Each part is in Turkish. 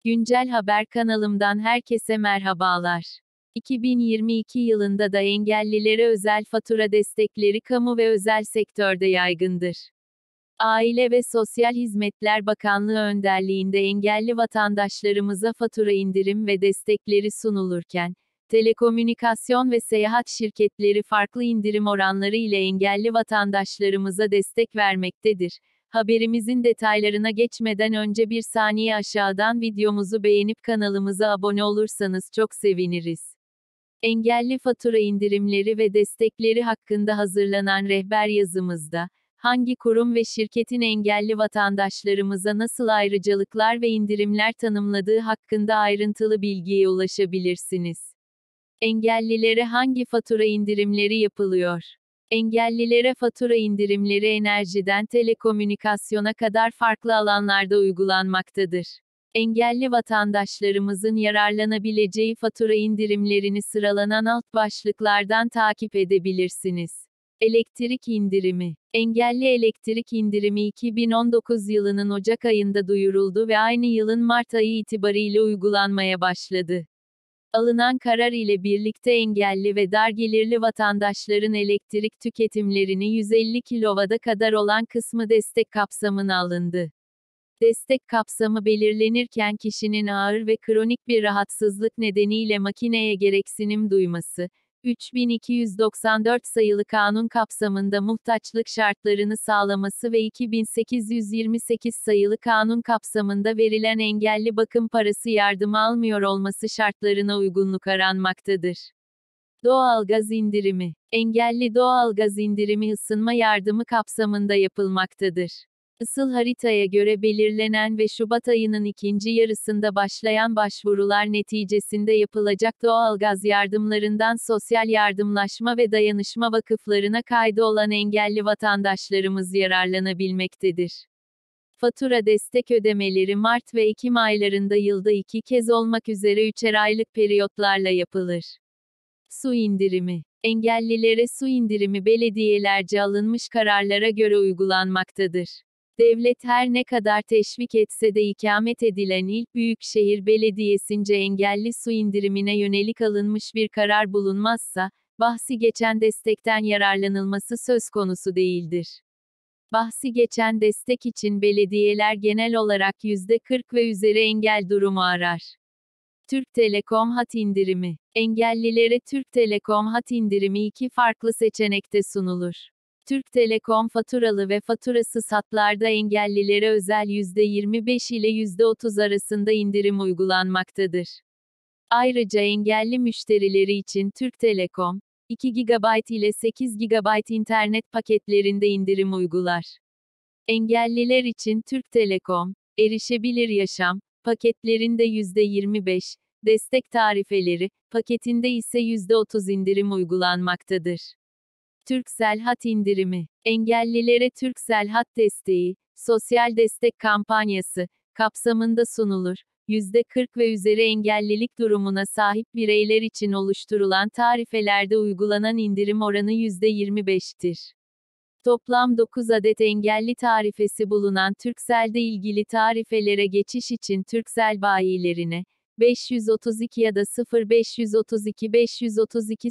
Güncel Haber kanalımdan herkese merhabalar. 2022 yılında da engellilere özel fatura destekleri kamu ve özel sektörde yaygındır. Aile ve Sosyal Hizmetler Bakanlığı önderliğinde engelli vatandaşlarımıza fatura indirim ve destekleri sunulurken, telekomünikasyon ve seyahat şirketleri farklı indirim oranları ile engelli vatandaşlarımıza destek vermektedir. Haberimizin detaylarına geçmeden önce bir saniye aşağıdan videomuzu beğenip kanalımıza abone olursanız çok seviniriz. Engelli fatura indirimleri ve destekleri hakkında hazırlanan rehber yazımızda, hangi kurum ve şirketin engelli vatandaşlarımıza nasıl ayrıcalıklar ve indirimler tanımladığı hakkında ayrıntılı bilgiye ulaşabilirsiniz. Engellilere hangi fatura indirimleri yapılıyor? Engellilere fatura indirimleri enerjiden telekomünikasyona kadar farklı alanlarda uygulanmaktadır. Engelli vatandaşlarımızın yararlanabileceği fatura indirimlerini sıralanan alt başlıklardan takip edebilirsiniz. Elektrik indirimi. Engelli elektrik indirimi 2019 yılının Ocak ayında duyuruldu ve aynı yılın Mart ayı itibariyle uygulanmaya başladı. Alınan karar ile birlikte engelli ve dar gelirli vatandaşların elektrik tüketimlerini 150 kW'a kadar olan kısmı destek kapsamına alındı. Destek kapsamı belirlenirken kişinin ağır ve kronik bir rahatsızlık nedeniyle makineye gereksinim duyması, 3294 sayılı kanun kapsamında muhtaçlık şartlarını sağlaması ve 2828 sayılı kanun kapsamında verilen engelli bakım parası yardımı almıyor olması şartlarına uygunluk aranmaktadır. Doğalgaz indirimi. Engelli doğalgaz indirimi ısınma yardımı kapsamında yapılmaktadır. Isıl haritaya göre belirlenen ve Şubat ayının ikinci yarısında başlayan başvurular neticesinde yapılacak doğalgaz yardımlarından Sosyal Yardımlaşma ve Dayanışma Vakıflarına kaydı olan engelli vatandaşlarımız yararlanabilmektedir. Fatura destek ödemeleri Mart ve Ekim aylarında yılda 2 kez olmak üzere 3'er aylık periyotlarla yapılır. Su indirimi. Engellilere su indirimi belediyelerce alınmış kararlara göre uygulanmaktadır. Devlet her ne kadar teşvik etse de ikamet edilen ilk büyükşehir belediyesince engelli su indirimine yönelik alınmış bir karar bulunmazsa, bahsi geçen destekten yararlanılması söz konusu değildir. Bahsi geçen destek için belediyeler genel olarak %40 ve üzeri engel durumu arar. Türk Telekom hat indirimi. Engellilere Türk Telekom hat indirimi iki farklı seçenekte sunulur. Türk Telekom faturalı ve faturasız hatlarda engellilere özel %25 ile %30 arasında indirim uygulanmaktadır. Ayrıca engelli müşterileri için Türk Telekom, 2 GB ile 8 GB internet paketlerinde indirim uygular. Engelliler için Türk Telekom, Erişebilir Yaşam, paketlerinde %25, destek tarifeleri, paketinde ise %30 indirim uygulanmaktadır. Turkcell hat indirimi. Engellilere Turkcell hat desteği, sosyal destek kampanyası, kapsamında sunulur. %40 ve üzeri engellilik durumuna sahip bireyler için oluşturulan tarifelerde uygulanan indirim oranı %25'tir. Toplam 9 adet engelli tarifesi bulunan Turkcell'de ilgili tarifelere geçiş için Turkcell bayilerine, 532 ya da 0532 532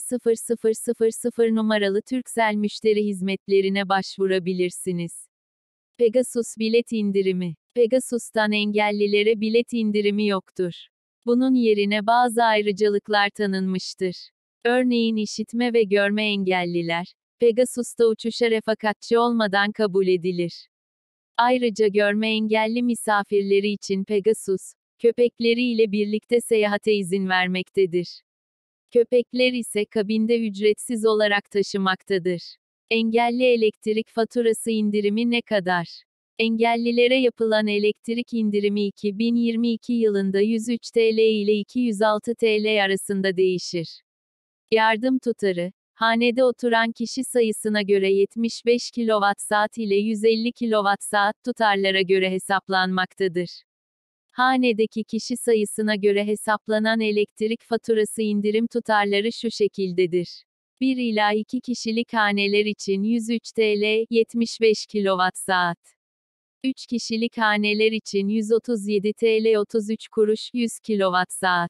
0000 numaralı Turkcell müşteri hizmetlerine başvurabilirsiniz. Pegasus bilet indirimi. Pegasus'tan engellilere bilet indirimi yoktur. Bunun yerine bazı ayrıcalıklar tanınmıştır. Örneğin işitme ve görme engelliler, Pegasus'ta uçuşa refakatçi olmadan kabul edilir. Ayrıca görme engelli misafirleri için Pegasus, köpekleriyle birlikte seyahate izin vermektedir. Köpekler ise kabinde ücretsiz olarak taşımaktadır. Engelli elektrik faturası indirimi ne kadar? Engellilere yapılan elektrik indirimi 2022 yılında 103 TL ile 206 TL arasında değişir. Yardım tutarı, hanede oturan kişi sayısına göre 75 kWh ile 150 kWh tutarlara göre hesaplanmaktadır. Hanedeki kişi sayısına göre hesaplanan elektrik faturası indirim tutarları şu şekildedir. 1 ila 2 kişilik haneler için 103 TL, 75 kWh. 3 kişilik haneler için 137 TL 33 kuruş 100 kWh.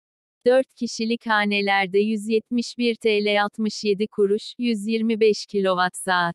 4 kişilik hanelerde 171 TL 67 kuruş 125 kWh.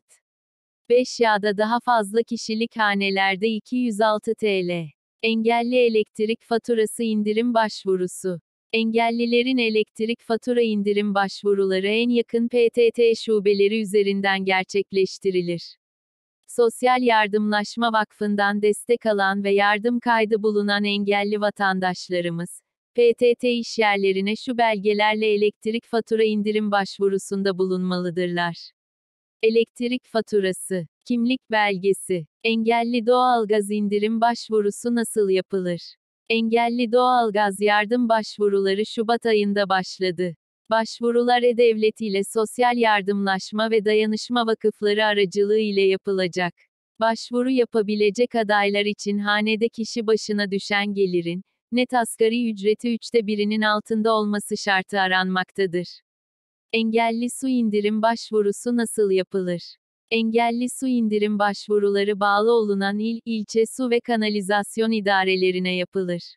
5 ya da daha fazla kişilik hanelerde 206 TL. Engelli elektrik faturası indirim başvurusu. Engellilerin elektrik fatura indirim başvuruları en yakın PTT şubeleri üzerinden gerçekleştirilir. Sosyal Yardımlaşma Vakfı'ndan destek alan ve yardım kaydı bulunan engelli vatandaşlarımız, PTT işyerlerine şu belgelerle elektrik fatura indirim başvurusunda bulunmalıdırlar. Elektrik faturası, kimlik belgesi, engelli doğalgaz indirim başvurusu nasıl yapılır? Engelli doğalgaz yardım başvuruları Şubat ayında başladı. Başvurular E-Devlet ile Sosyal Yardımlaşma ve Dayanışma Vakıfları aracılığı ile yapılacak. Başvuru yapabilecek adaylar için hanede kişi başına düşen gelirin, net asgari ücreti 1/3'inin altında olması şartı aranmaktadır. Engelli su indirim başvurusu nasıl yapılır? Engelli su indirim başvuruları bağlı olunan il, ilçe su ve kanalizasyon idarelerine yapılır.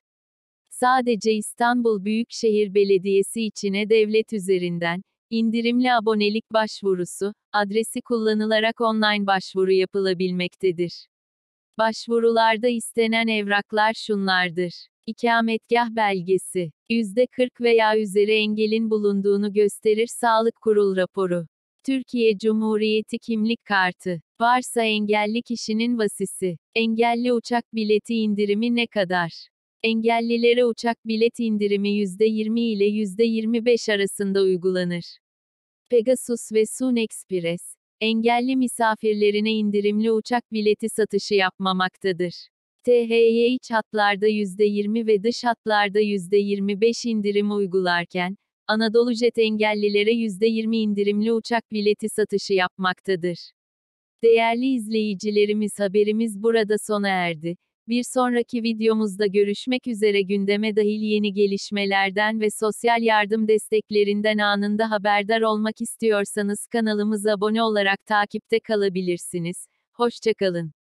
Sadece İstanbul Büyükşehir Belediyesi için E-Devlet üzerinden, indirimli abonelik başvurusu, adresi kullanılarak online başvuru yapılabilmektedir. Başvurularda istenen evraklar şunlardır. İkametgah belgesi, %40 veya üzeri engelin bulunduğunu gösterir Sağlık Kurulu raporu. Türkiye Cumhuriyeti kimlik kartı, varsa engelli kişinin vasisi, engelli uçak bileti indirimi ne kadar? Engellilere uçak bilet indirimi %20 ile %25 arasında uygulanır. Pegasus ve Sun Express, engelli misafirlerine indirimli uçak bileti satışı yapmamaktadır. THY iç hatlarda %20 ve dış hatlarda %25 indirim uygularken, AnadoluJet engellilere %20 indirimli uçak bileti satışı yapmaktadır. Değerli izleyicilerimiz, haberimiz burada sona erdi. Bir sonraki videomuzda görüşmek üzere. Gündeme dahil yeni gelişmelerden ve sosyal yardım desteklerinden anında haberdar olmak istiyorsanız kanalımıza abone olarak takipte kalabilirsiniz. Hoşça kalın.